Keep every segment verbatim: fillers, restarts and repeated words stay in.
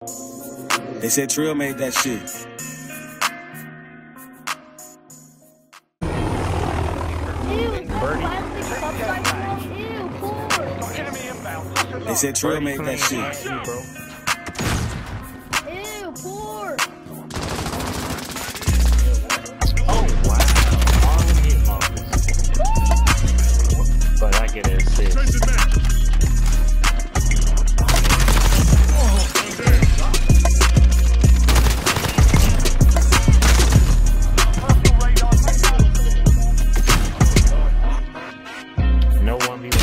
They said Trill made that shit. They said Trill made that shit. Ew, poor. Oh wow. All hit markers. But I get an assist. No one v one.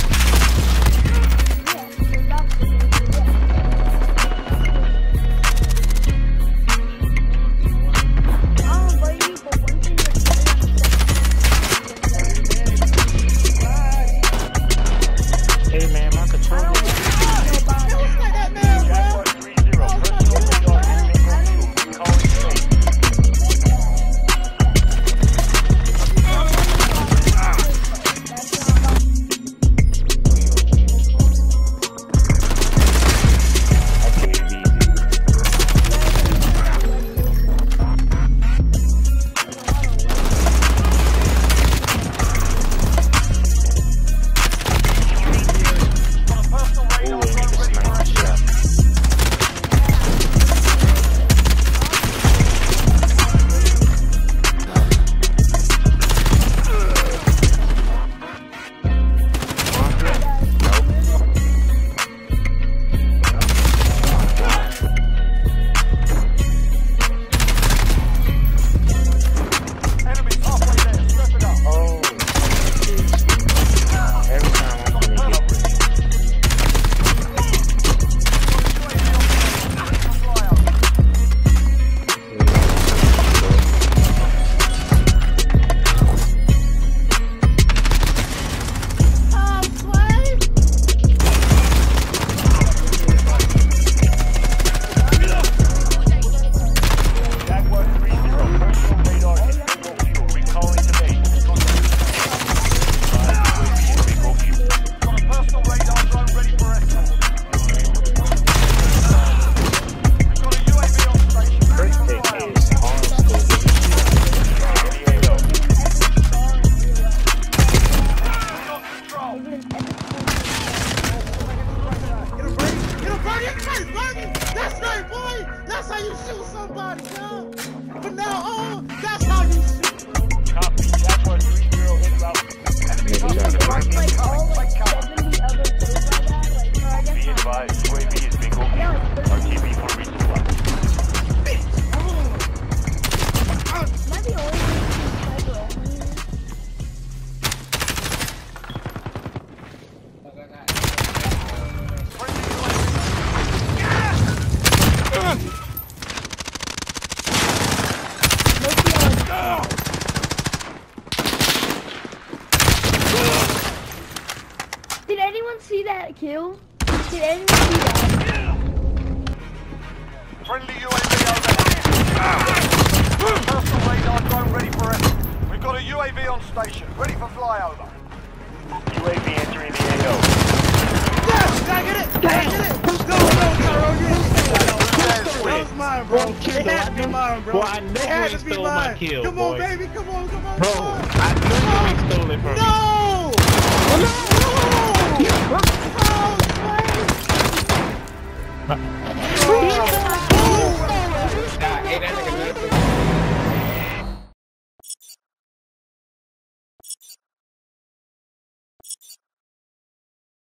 That's right, boy! That's how you shoot somebody, yo! From now on, that's how you shoot! Copy. That was three zero hit route. Like all like seventy other kills like that, like, or I guess Be advised, U A V is bingo. R T B for resupply. Am I the only one who's sniper only? Did anyone see that kill? Did anyone see that? Friendly U A V over. Personal radar drone ready for it. We've got a U A V on station, ready for flyover. U A V entering the A O. Yes! Can I get it? Can I get it? Go, go, Tyrone! That was mine, bro. It had to be mine, bro. Boy, I It know had you to be stole my mine. kill, Come boy. on, baby. Come on, come on, Bro, come on. I know you stole it from me. No! No! Oh,